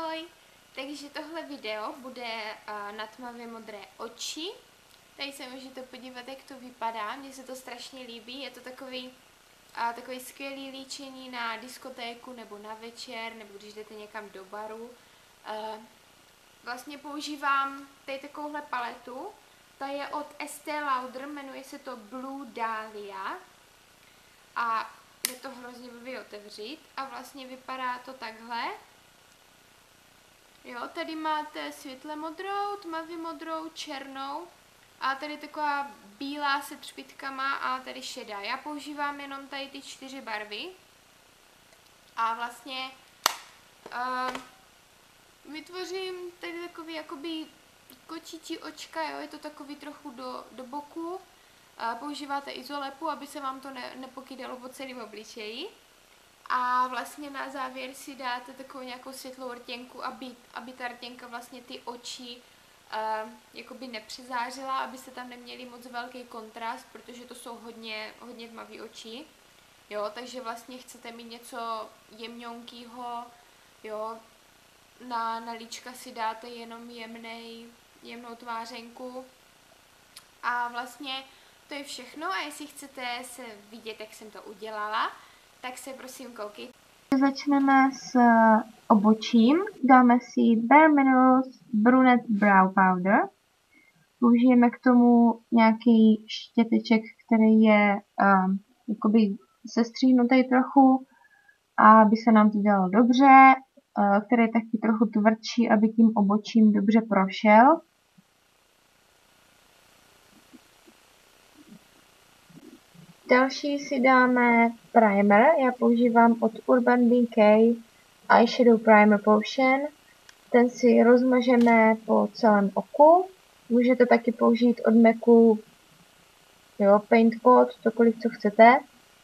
Ahoj! Takže tohle video bude na tmavě modré oči. Tady se můžete podívat, jak to vypadá. Mně se to strašně líbí. Je to takový skvělý líčení na diskotéku nebo na večer, nebo když jdete někam do baru. Vlastně používám tady takovouhle paletu. Ta je od Estée Lauder, jmenuje se to Blue Dahlia. A je to hrozně blbý otevřít. A vlastně vypadá to takhle. Jo, tady máte světle modrou, tmavě modrou, černou a tady taková bílá se třpitkama a tady šedá. Já používám jenom tady ty 4 barvy a vlastně vytvořím tady takový jakoby kočičí očka, jo, je to takový trochu do boku. Používáte izolepu, aby se vám to nepokydalo po celém obličeji. A vlastně na závěr si dáte takovou nějakou světlou rtěnku, aby ta rtěnka vlastně ty oči jakoby nepřezářila, abyste tam neměli moc velký kontrast, protože to jsou hodně tmavý oči. Jo, takže vlastně chcete mít něco jemňonkýho, jo, na líčka si dáte jenom jemnou tvářenku. A vlastně to je všechno a jestli chcete se vidět, jak jsem to udělala, tak se prosím koukejte. Začneme s obočím. Dáme si Bare Minerals Brunette Brow Powder. Použijeme k tomu nějaký štěteček, který je jakoby sestříhnutý trochu, aby se nám to dělalo dobře, který je taky trochu tvrdší, aby tím obočím dobře prošel. Další si dáme primer, já používám od Urban Decay Eyeshadow Primer Potion. Ten si rozmažeme po celém oku. Můžete taky použít od MACu Paint Pot, cokoliv, co chcete.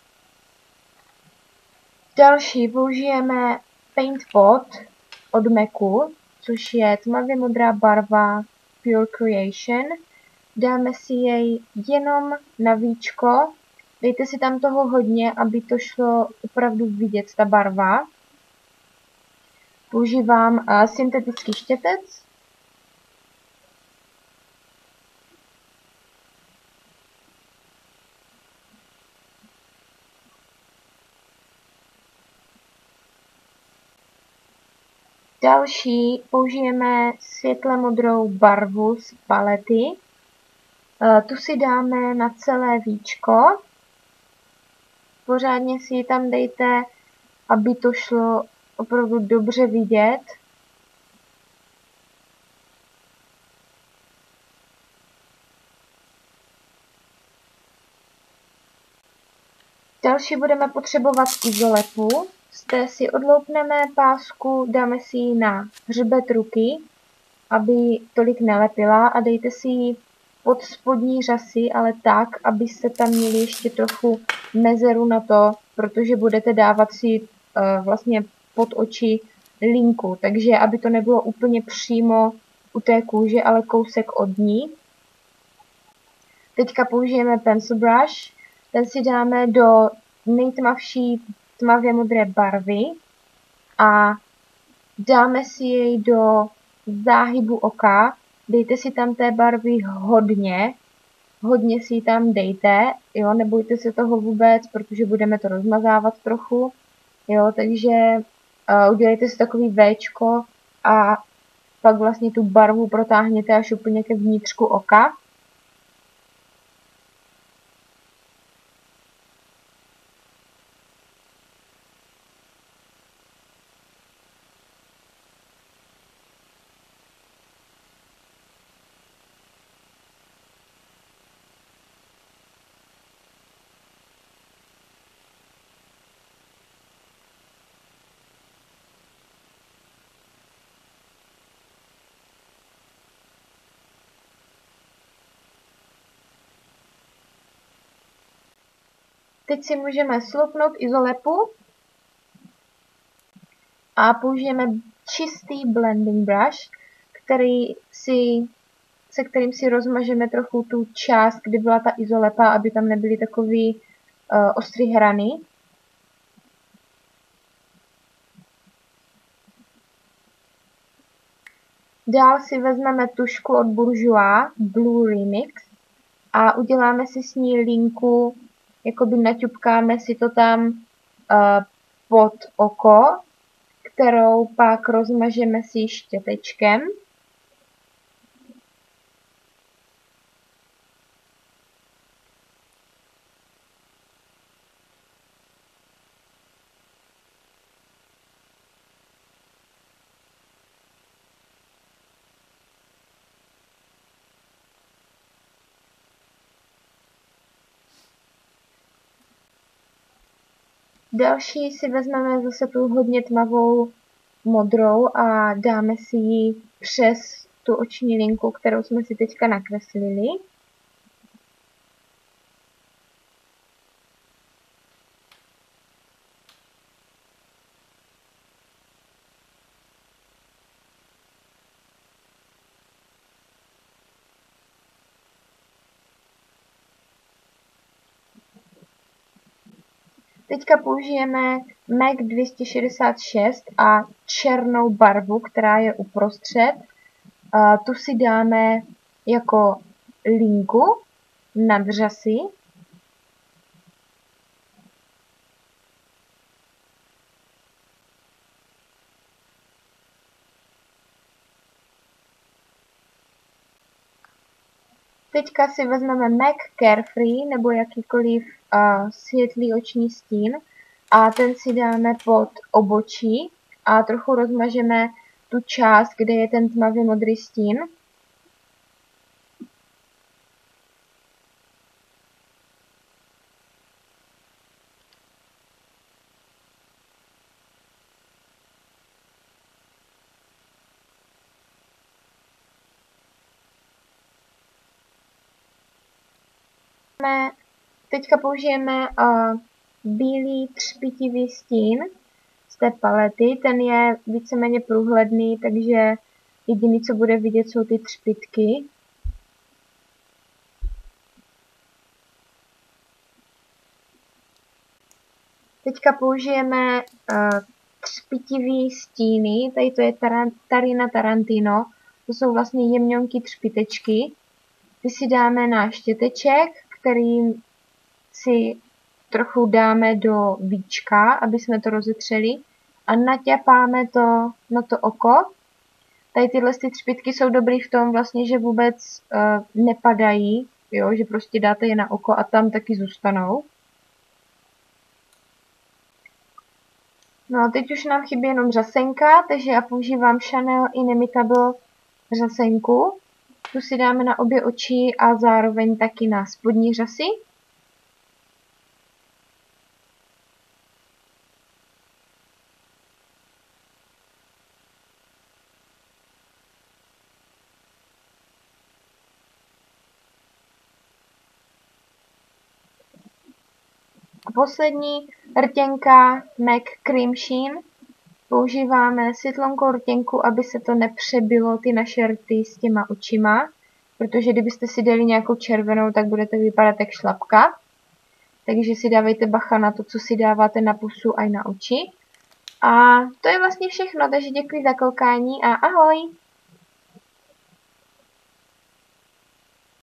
Další použijeme Paint Pot od MACu, což je tmavě modrá barva Pure Creation. Dáme si jej jenom na víčko. Dejte si tam toho hodně, aby to šlo opravdu vidět, ta barva. Používám syntetický štětec. Další použijeme světle modrou barvu z palety. Tu si dáme na celé víčko. Pořádně si ji tam dejte, aby to šlo opravdu dobře vidět. Další budeme potřebovat izolepu. Z té si odloupneme pásku, dáme si ji na hřbet ruky, aby tolik nelepila a dejte si ji pod spodní řasy, ale tak, abyste tam měli ještě trochu mezeru na to, protože budete dávat si vlastně pod oči linku, takže aby to nebylo úplně přímo u té kůže, ale kousek od ní. Teďka použijeme pencil brush, ten si dáme do nejtmavší tmavě modré barvy a dáme si jej do záhybu oka. Dejte si tam té barvy hodně si ji tam dejte, jo, nebojte se toho vůbec, protože budeme to rozmazávat trochu, jo, takže udělejte si takový Včko a pak vlastně tu barvu protáhněte až úplně ke vnitřku oka. Teď si můžeme sloupnout izolepu a použijeme čistý blending brush, se kterým si rozmažeme trochu tu část, kdy byla ta izolepa, aby tam nebyly takový ostrý hrany. Dál si vezmeme tušku od Bourjois Blue Remix a uděláme si s ní linku, jakoby naťupkáme si to tam pod oko, kterou pak rozmažeme si štětečkem. Další si vezmeme zase tu hodně tmavou modrou a dáme si ji přes tu oční linku, kterou jsme si teďka nakreslili. Teďka použijeme MAC 266 a černou barvu, která je uprostřed. Tu si dáme jako linku nad řasy. Teďka si vezmeme MAC Carefree nebo jakýkoliv světlý oční stín a ten si dáme pod obočí a trochu rozmažeme tu část, kde je ten tmavě modrý stín. Teďka použijeme bílý třpitivý stín z té palety. Ten je víceméně průhledný, takže jediný, co bude vidět, jsou ty třpitky. Teďka použijeme třpitivý stíny. Tady to je Tarina Tarantino. To jsou vlastně jemňonký třpitečky. Ty si dáme na štěteček, který si trochu dáme do víčka, aby jsme to rozetřeli a naťapáme to na to oko. Tady tyhle třpitky jsou dobrý v tom vlastně, že vůbec nepadají, jo, že prostě dáte je na oko a tam taky zůstanou. No a teď už nám chybí jenom řasenka, takže já používám Chanel Inimitable řasenku. Tu si dáme na obě oči a zároveň taky na spodní řasy. A poslední rtěnka MAC Cream Sheen. Používáme světlonkou rtěnku, aby se to nepřebilo ty naše rty s těma očima, protože kdybyste si dali nějakou červenou, tak budete vypadat jak šlapka. Takže si dávejte bacha na to, co si dáváte na pusu a na oči. A to je vlastně všechno, takže děkuji za koukání a ahoj!